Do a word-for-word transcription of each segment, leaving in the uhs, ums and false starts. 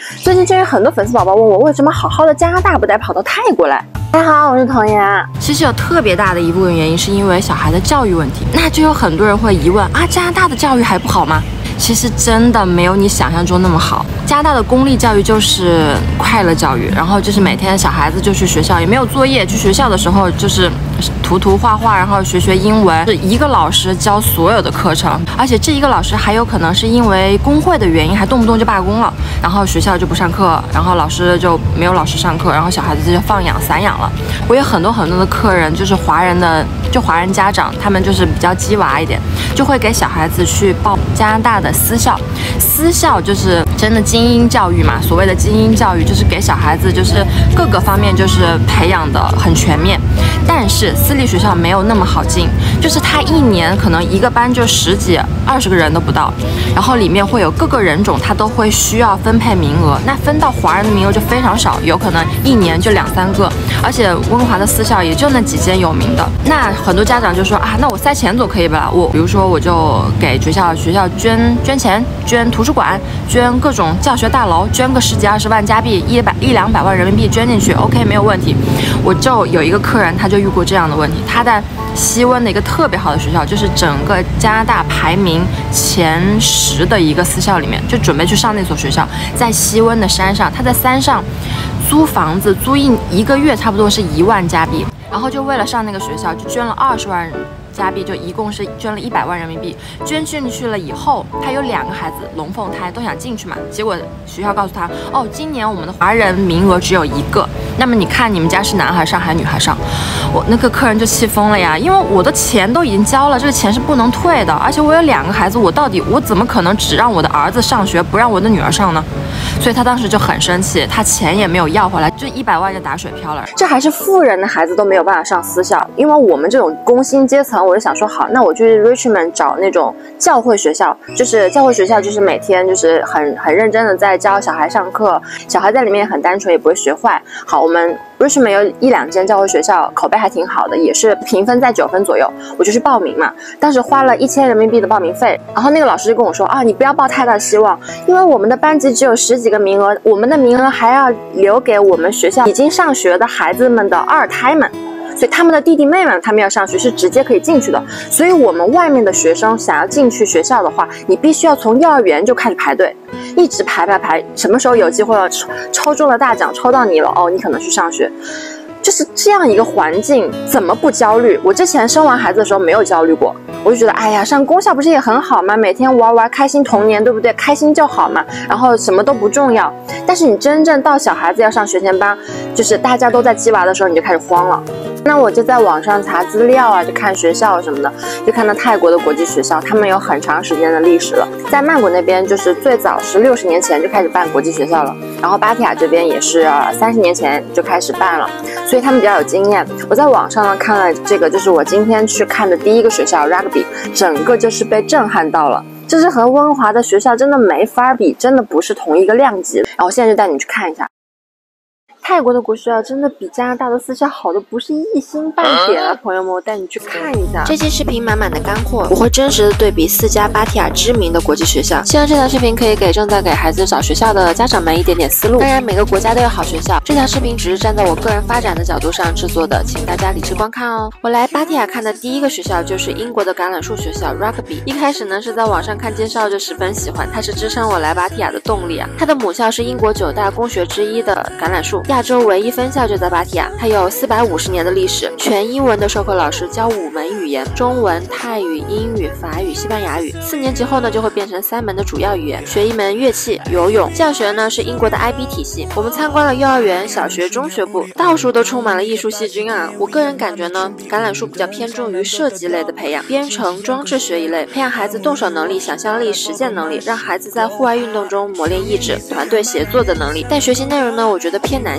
最近就有很多粉丝宝宝问我，为什么好好的加拿大不带跑到泰国来？大家好，我是童颜。其实有特别大的一部分原因是因为小孩的教育问题，那就有很多人会疑问啊，加拿大的教育还不好吗？其实真的没有你想象中那么好。加拿大的公立教育就是快乐教育，然后就是每天小孩子就去学校，也没有作业，去学校的时候就是涂涂画画，然后学学英文，是一个老师教所有的课程，而且这一个老师还有可能是因为工会的原因，还动不动就罢工了，然后学校就不上课，然后老师就没有老师上课，然后小孩子就放养散养了。我有很多很多的客人，就是华人的，就华人家长，他们就是比较鸡娃一点，就会给小孩子去报加拿大的私校。私校就是真的精英教育嘛，所谓的精英教育就是给小孩子就是各个方面就是培养的很全面。但是私立学校没有那么好进，就是他一年可能一个班就十几二十个人都不到，然后里面会有各个人种，他都会需要分配名额，那分到华人的名额就非常少，有可能一年就两三个，而且温哥华的私校也就那几间有名的。那很多家长就说啊，那我塞钱总可以吧？我比如说我就给学校学校捐捐钱，捐图书馆，捐各种教学大楼，捐个十几二十万加币，一百一两百万人民币捐进去 ，OK 没有问题。我就有一个客人，他就遇过这样的问题，他在西温的一个特别好的学校，就是整个加拿大排名前十的一个私校里面，就准备去上那所学校，在西温的山上，他在山上租房子，租一一个月差不多是一万加币，然后就为了上那个学校，就捐了二十万加币，就一共是捐了一百万人民币。捐进去了以后，他有两个孩子龙凤胎都想进去嘛，结果学校告诉他，哦，今年我们的华人名额只有一个，那么你看你们家是男孩上还是女孩上？我那个客人就气疯了呀，因为我的钱都已经交了，这个钱是不能退的，而且我有两个孩子，我到底我怎么可能只让我的儿子上学，不让我的女儿上呢？所以他当时就很生气，他钱也没有要回来，就一百万就打水漂了。这还是富人的孩子都没有办法上私校，因为我们这种工薪阶层，我就想说好，那我去 Richmond 找那种教会学校，就是教会学校就是每天就是很很认真的在教小孩上课，小孩在里面也很单纯，也不会学坏。好，我们 Richmond 有一两间教会学校，口碑还挺好的，也是评分在九分左右，我就去报名嘛。当时花了一千人民币的报名费，然后那个老师就跟我说啊，你不要抱太大希望，因为我们的班级只有十几个名额，我们的名额还要留给我们学校已经上学的孩子们的二胎们。所以他们的弟弟妹妹他们要上学是直接可以进去的，所以我们外面的学生想要进去学校的话，你必须要从幼儿园就开始排队，一直排排排，什么时候有机会要抽抽中了大奖，抽到你了哦，你可能去上学。就是这样一个环境，怎么不焦虑？我之前生完孩子的时候没有焦虑过，我就觉得哎呀，上公校不是也很好吗？每天玩玩开心童年，对不对？开心就好嘛，然后什么都不重要。但是你真正到小孩子要上学前班，就是大家都在鸡娃的时候，你就开始慌了。那我就在网上查资料啊，就看学校什么的，就看到泰国的国际学校，他们有很长时间的历史了。在曼谷那边，就是最早是六十年前就开始办国际学校了，然后芭提雅这边也是三十年前就开始办了，所以他们比较有经验。我在网上呢看了这个，就是我今天去看的第一个学校 Rugby， 整个就是被震撼到了。就是和温华的学校真的没法比，真的不是同一个量级。然后我现在就带你去看一下。泰国的国学校真的比加拿大的私校好的不是一星半点啊，朋友们，我带你去看一下。这期视频满满的干货，我会真实的对比四家芭提雅知名的国际学校，希望这条视频可以给正在给孩子找学校的家长们一点点思路。当然每个国家都有好学校，这条视频只是站在我个人发展的角度上制作的，请大家理智观看哦。我来芭提雅看的第一个学校就是英国的橄榄树学校 Rugby， 一开始呢是在网上看介绍就十分喜欢，它是支撑我来芭提雅的动力啊。它的母校是英国九大公学之一的橄榄树，亚洲唯一分校就在芭提雅，它有四百五十年的历史，全英文的授课老师教五门语言，中文、泰语、英语、法语、西班牙语。四年级后呢就会变成三门的主要语言，学一门乐器、游泳。教学呢是英国的 I B 体系。我们参观了幼儿园、小学、中学部，到处都充满了艺术细菌啊。我个人感觉呢，橄榄树比较偏重于设计类的培养，编程、装置学一类，培养孩子动手能力、想象力、实践能力，让孩子在户外运动中磨练意志、团队协作的能力。但学习内容呢，我觉得偏男性。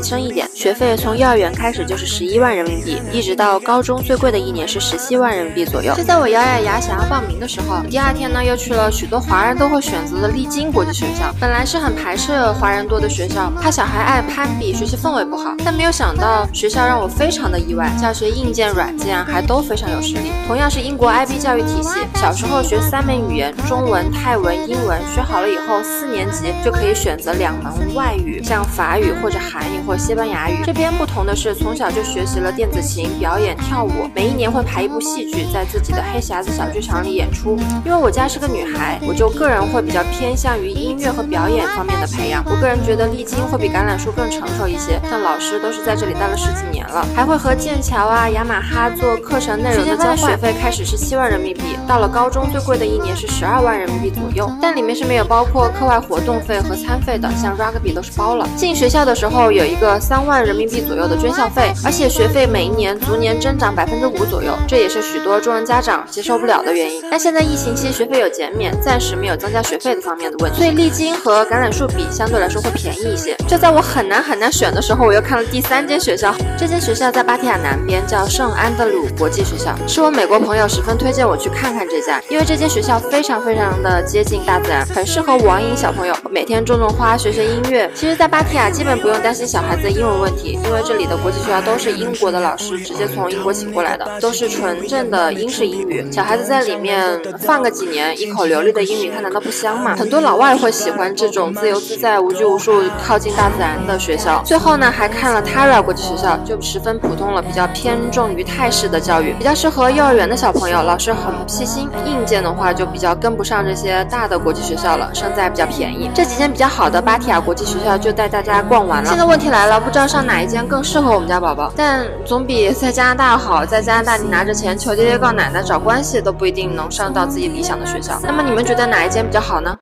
深一点，学费从幼儿园开始就是十一万人民币，一直到高中最贵的一年是十七万人民币左右。就在我咬咬牙想要报名的时候，第二天呢又去了许多华人都会选择的丽晶国际学校。本来是很排斥华人多的学校，怕小孩爱攀比，学习氛围不好，但没有想到学校让我非常的意外，教学硬件软件还都非常有实力。同样是英国 I B 教育体系，小时候学三门语言，中文、泰文、英文，学好了以后四年级就可以选择两门外语，像法语或者韩语或西班牙语。这边不同的是，从小就学习了电子琴、表演、跳舞，每一年会排一部戏剧，在自己的黑匣子小剧场里演出。因为我家是个女孩，我就个人会比较偏向于音乐和表演方面的培养。我个人觉得丽晶会比橄榄树更成熟一些，但老师都是在这里待了十几年了，还会和剑桥啊、雅马哈做课程内容的交换。学费开始是七万人民币，到了高中最贵的一年是十二万人民币左右，但里面是没有包括课外活动费和餐费的，像 rugby 都是包了。进学校的时候有一个三万人民币左右的捐校费，而且学费每一年逐年增长百分之五左右，这也是许多中人家长接受不了的原因。但现在疫情期学费有减免，暂时没有增加学费的方面的问题，所以丽晶和橄榄树比相对来说会便宜一些。就在我很难很难选的时候，我又看了第三间学校，这间学校在芭提雅南边，叫圣安德鲁国际学校，是我美国朋友十分推荐我去看看这家，因为这间学校非常非常的接近大自然，很适合网瘾小朋友，每天种种花，学学音乐。其实在芭提雅基本不用担心小孩子的英文问题，因为这里的国际学校都是英国的老师直接从英国请过来的，都是纯正的英式英语，小孩子在里面放个几年，一口流利的英语，他难道不香吗？很多老外会喜欢这种自由自在、无拘无束、靠近大自然的学校。最后呢，还看了 Tara 国际学校，就十分普通了，比较偏重于泰式的教育，比较适合幼儿园的小朋友，老师很细心。硬件的话就比较跟不上这些大的国际学校了，生在比较便宜。这几间比较好的芭提雅国际学校就带大家逛完了。现在问题来了，不知道上哪一间更适合我们家宝宝，但总比在加拿大好。在加拿大你拿着钱求爹爹告奶奶找关系都不一定能上到自己理想的学校。那么你们觉得哪一间比较好呢？